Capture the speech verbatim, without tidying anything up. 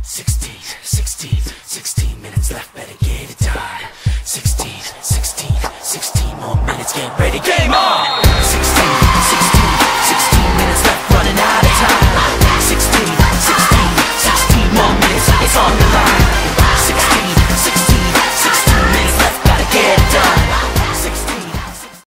sixteen, sixteen, sixteen minutes left, better get it done. sixteen, sixteen, sixteen more minutes, get ready, game on! sixteen